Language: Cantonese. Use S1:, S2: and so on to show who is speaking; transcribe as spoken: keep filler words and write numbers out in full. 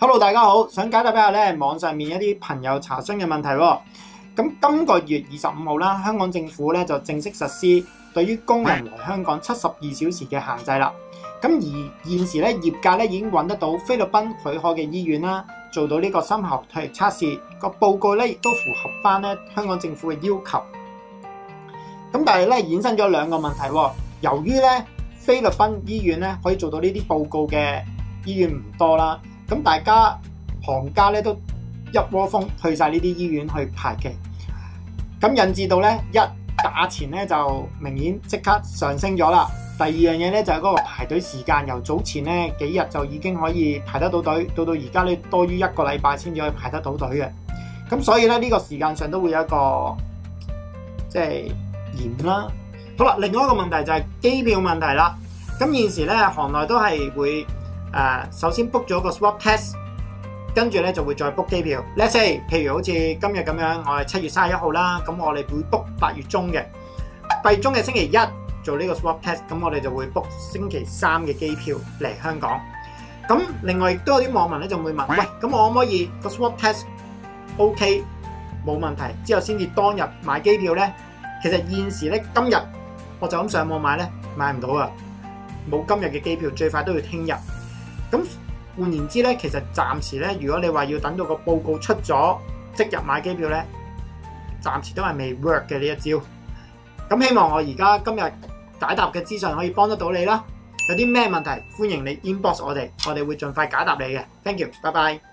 S1: Hello， 大家好，想解答一下咧網上面一啲朋友查詢嘅問題喎。咁今個月二十五號啦，香港政府咧就正式實施對於工人嚟香港七十二小時嘅限制啦。咁而現時咧業界咧已經揾得到菲律賓許可嘅醫院啦，做到呢個深喉唾液測試，個報告咧亦都符合翻咧香港政府嘅要求。咁但係咧衍生咗兩個問題喎。由於咧菲律賓醫院咧可以做到呢啲報告嘅醫院唔多啦，咁大家行家咧都一窩蜂去晒呢啲醫院去排期，咁引致到咧一價錢咧就明顯即刻上升咗啦。第二樣嘢咧就係嗰個排隊時間，由早前咧幾日就已經可以排得到隊，到到而家咧多於一個禮拜先至可以排得到隊嘅。咁所以咧呢個時間上都會有一個即係延啦。好啦，另外一個問題就係機票問題啦。咁現時咧行內都係會誒、呃、首先 book 咗個 swab test， 跟住咧就會再 book 機票。Let's say 譬如好似今日咁樣，我係七月三十一號啦，咁我哋會 book 八月中嘅，八月中嘅星期一做呢個 swab test， 咁我哋就會 book 星期三嘅機票嚟香港。咁另外亦都有啲網民咧就會問，喂，咁我可唔可以個 swab test OK 冇問題之後先至當日買機票咧？其實現時咧今日我就咁上網買咧買唔到啊，冇今日嘅機票，最快都要聽日。咁換言之咧，其實暫時咧，如果你話要等到個報告出咗即日買機票咧，暫時都係未 work 嘅呢一招。咁希望我而家今日解答嘅資訊可以幫得到你啦。有啲咩問題歡迎你 inbox 我哋，我哋會盡快解答你嘅。Thank you，拜拜。